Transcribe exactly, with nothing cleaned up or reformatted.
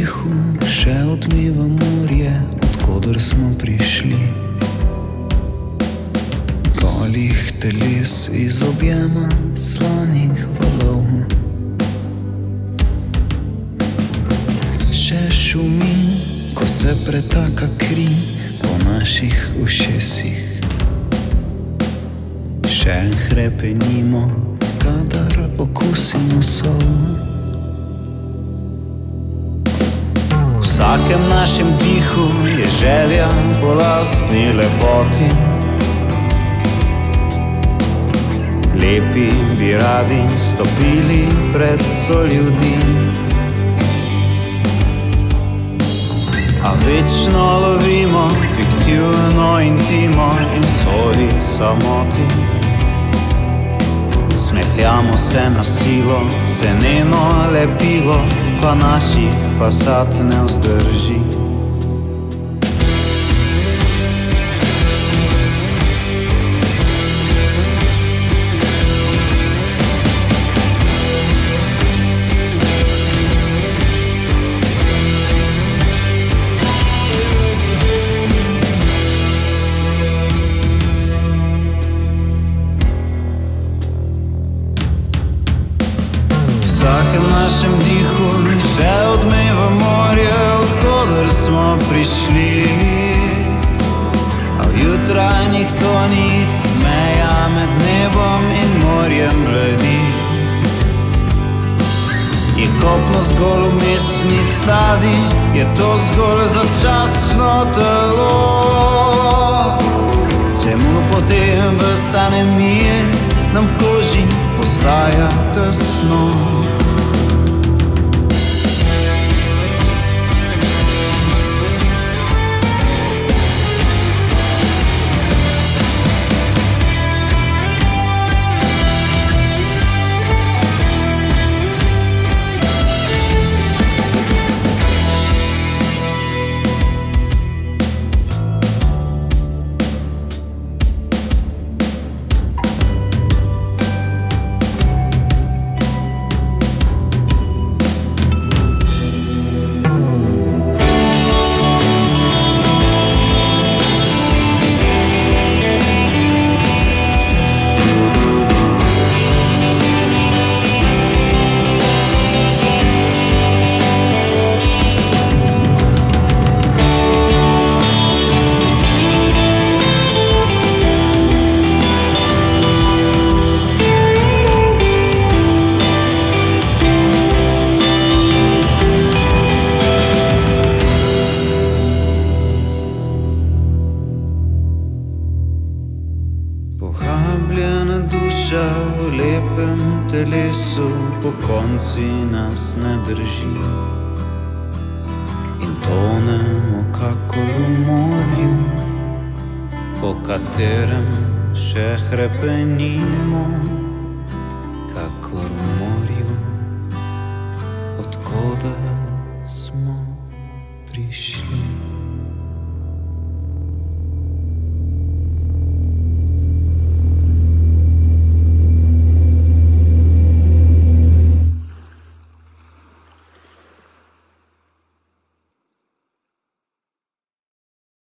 dihu še odmeva morje, odkoder smo prišli. Golih teles iz objema slanih valov. Še šumi, ko se pretaka kri po naših ušesih. Še hrepenimo, kadar okusimo sol. V vsakem našem dihu je želja po lastni lepoti. Lepi bi radi stopili pred soljudi, a večno lovimo fiktivno intimo in svoji samoti. Smehljamo se na silo, ceneno lepilo pa naših fasad ne vzdrži. V vsakem našem dihu še odmeva morje, odkoder smo prišli. A v jutranjih tonih meja med nebom in morjem bledi. Je kopno zgolj vmesni stadij, je to zgolj začasno telo. Čemu potem vstane mir, nam koži postaja tesno. Pohabljena duša v lepem telesu pokonci nas ne drži. In tonemo kakor v morju, po katerem še hrepenimo. Kakor v morju, odkoder smo prišli.